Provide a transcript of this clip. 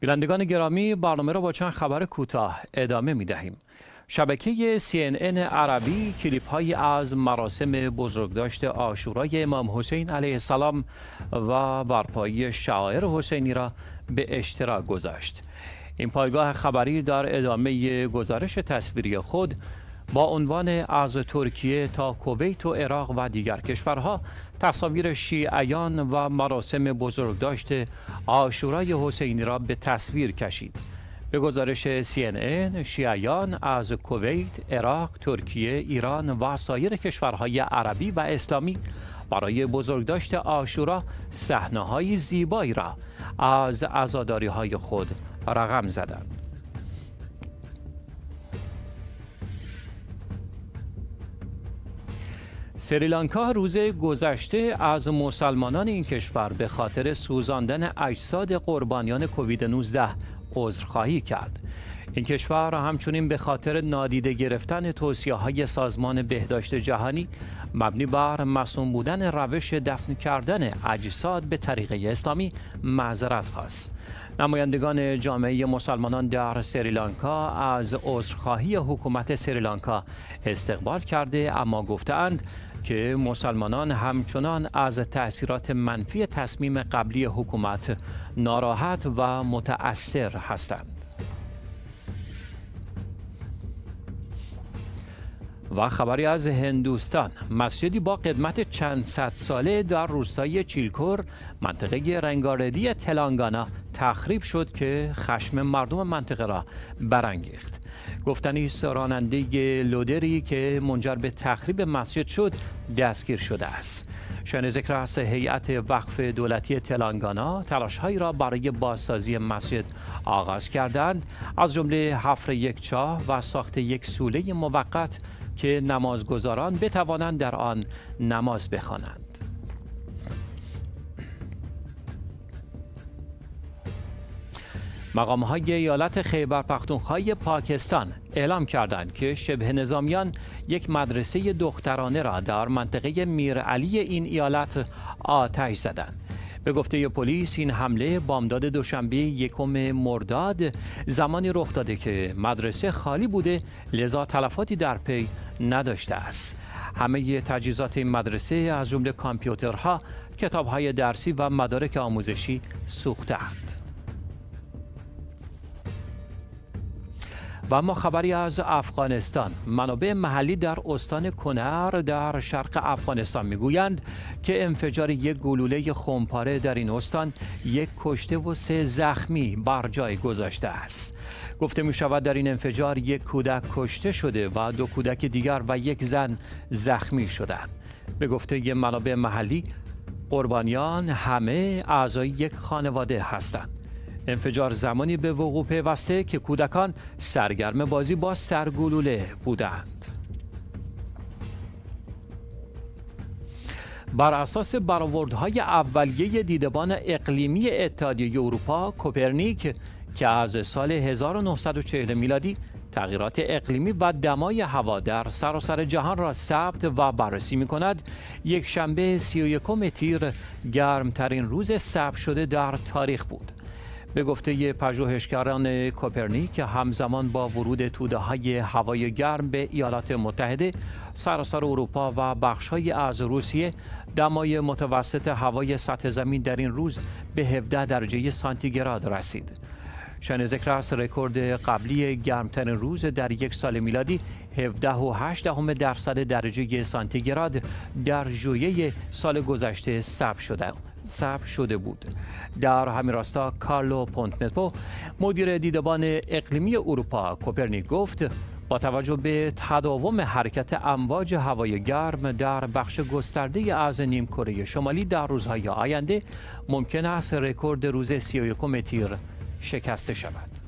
بینندگان گرامی، برنامه را با چند خبر کوتاه ادامه می دهیم. شبکه CNN عربی کلیپ های از مراسم بزرگداشت عاشورای امام حسین علیه السلام و برپایی شعائر حسینی را به اشتراک گذاشت. این پایگاه خبری در ادامه گزارش تصویری خود با عنوان از ترکیه تا کویت و عراق و دیگر کشورها تصاویر شیعیان و مراسم بزرگداشت عاشورای حسینی را به تصویر کشید. به گزارش CNN، شیعیان از کویت، عراق، ترکیه، ایران و سایر کشورهای عربی و اسلامی برای بزرگداشت عاشورا صحنه‌های زیبایی را از عزاداری‌های خود رقم زدند. سریلانکا روز گذشته از مسلمانان این کشور به خاطر سوزاندن اجساد قربانیان کووید 19 عذرخواهی کرد. این کشور همچنین به خاطر نادیده گرفتن توصیه‌های سازمان بهداشت جهانی مبنی بر مصون بودن روش دفن کردن اجساد به طریقه اسلامی معذرت خواست. نمایندگان جامعه مسلمانان در سریلانکا از عذرخواهی حکومت سریلانکا استقبال کرده، اما گفتند که مسلمانان همچنان از تأثیرات منفی تصمیم قبلی حکومت ناراحت و متأثر هستند. و خبری از هندوستان. مسجدی با قدمت چند صد ساله در روستای چیلکور منطقه رنگاردی تلنگانا تخریب شد که خشم مردم منطقه را برانگیخت. گفتنی است راننده لودری که منجر به تخریب مسجد شد دستگیر شده است. شایان ذکر است هیئت وقف دولتی تلنگانا تلاش‌هایی را برای بازسازی مسجد آغاز کردند، از جمله حفر یک چاه و ساخت یک سوله موقت که نمازگزاران بتوانند در آن نماز بخوانند. مقام‌های ایالت خیبر پختونخوا پاکستان اعلام کردند که شبه نظامیان یک مدرسه دخترانه را در منطقه میرعلی این ایالت آتش زدند. به گفته پلیس این حمله بامداد دوشنبه 1 مرداد زمانی رخ داده که مدرسه خالی بوده، لذا تلفاتی در پی نداشته است. همه تجهیزات این مدرسه از جمله کامپیوترها، کتاب‌های درسی و مدارک آموزشی سوخته‌اند. و اما خبری از افغانستان. منابع محلی در استان کنر در شرق افغانستان میگویند که انفجار یک گلوله خمپاره در این استان 1 کشته و 3 زخمی بر جای گذاشته است. گفته می شود در این انفجار 1 کودک کشته شده و 2 کودک دیگر و 1 زن زخمی شدند. به گفته منابع محلی قربانیان همه اعضای یک خانواده هستند. انفجار زمانی به وقوع پیوسته که کودکان سرگرم بازی با سرگلوله بودند. بر اساس برآوردهای اولیه دیدبان اقلیمی اتحادیه اروپا، کوپرنیک که از سال 1940 میلادی تغییرات اقلیمی و دمای هوا در سراسر جهان را ثبت و بررسی می‌کند، یک شنبه 31 تیر گرمترین روز ثبت شده در تاریخ بود. به گفته پژوهشگران کوپرنیک، همزمان با ورود توده‌های هوای گرم به ایالات متحده، سراسر اروپا و بخش‌هایی از روسیه، دمای متوسط هوای سطح زمین در این روز به 17 درجه سانتیگراد رسید. شایان ذکر است رکورد قبلی گرمترین روز در یک سال میلادی 17.8 درجه سانتیگراد در ژوئیه سال گذشته ثبت شده بود. در همین راستا کارلو پونتنپو، مدیر دیدبان اقلیمی اروپا کوپرنیک، گفت با توجه به تداوم حرکت امواج هوای گرم در بخش گسترده از نیمکره شمالی در روزهای آینده، ممکن است رکورد روز 31 تیر شکسته شود.